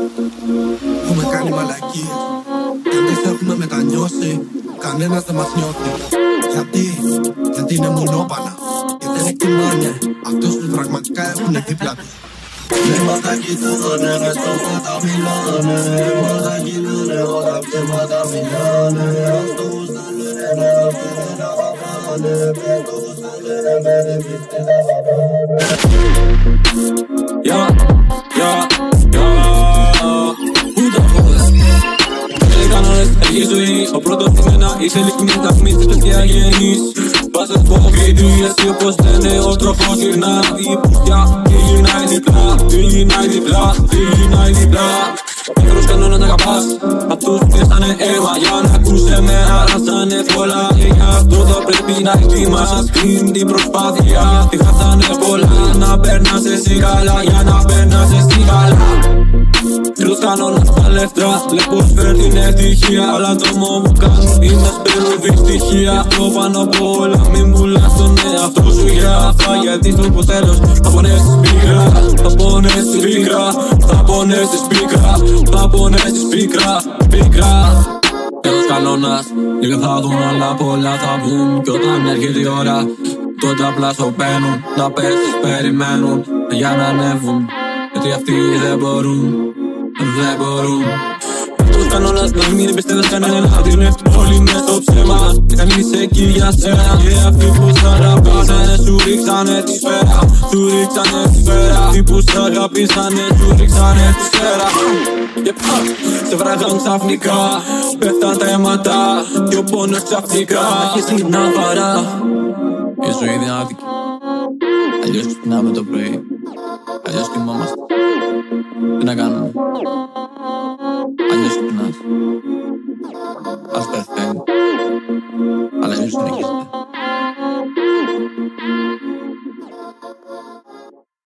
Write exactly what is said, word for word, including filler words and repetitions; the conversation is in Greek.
Έχουμε κάνει μαλακίες και αν τις έχουμε μετανιώσει, κανένας δεν μας νιώθει. Γιατί, γιατί είναι μονόπανα, γιατί δεν εκτιμάνε αυτούς που πραγματικά έχουν δίπλα τους. Ναι, μας τα κοιτάνε, με στόχα τα μιλάνε. Μας τα κοιτάνε, όταν ψέματα μιλάνε. Ας το γουστάνε, ναι, αυτοί δεν τα παπάνε. Πες το γουστάνε, ναι, μένει πίστη τα παπάνε. Yeah, yeah, yeah. Πού τα φόδες. Οι κανόνες έχει ζωή. Ο πρώτος σήμερα είσαι λυκμή σταθμή της παιδιά γεννής. Πάσες πω βίντεο εσύ όπως λένε ο τροχός γυρνά. Η πουστιά γυρνάει διπλά, γυρνάει διπλά, γυρνάει διπλά. Μικρούς κανόνες να αγαπάς, απ' τους πιέσανε αίμα. Για να ακούσε με αράσανε πολλά. Και γι' αυτό θα πρέπει να εκτιμάς πριν την προσπάθεια. Τη χάσανε πολλά, να περνάς εσύ καλά. Για να περνάς εσύ καλά. Τρελός κανόνας στα λεφτρά, βλέπω φέρ την ευτυχία. Αλλά το μόνο που κάνουν είναι να σπέρνουν δυστυχία. Αυτό πάνω απ' όλα μην πουλάς τον εαυτό σου για αυτά. Γιατί στο τέλος θα πονέσεις πίκρα, θα πονέσεις πίκρα, θα πονέσεις πίκρα, θα πονέσεις πίκρα, πίκρα. Τρελός κανόνας, λίγα θα δουν αλλά πολλά θα βγουν. Κι όταν έρχεται η ώρα, τότε απλά σωπαίνουν. Να πέσεις περιμένουν για να ανέβουν. Γιατί αυτοί δεν μπορούν, δεν μπορούν. Αυτός κανόνας να μην πιστεύεις κανένα. Αυτοί είναι όλοι μες στο ψέμα. Και κανείς εκεί για σένα. Και αυτοί που σ' αγαπήσανε σου ρίξανε τη σφαίρα. Σου ρίξανε τη σφαίρα. Αυτοί που σ' αγαπήσανε σου ρίξανε τη σφαίρα. Σε βράγαν ξαφνικά, πέφταν τα αίματα. Και ο πόνος ξαφνικά αρχίσει να βαρά. Η ζωή είναι άδικη. Αλλιώς ξυπνάμε το πρωί, αλλιώς κοιμόμαστε. Τι να κάνουμε, αλλιώς ξυπνάς, ας πεθαίνει, αλλά αλλιώς συνεχίζει.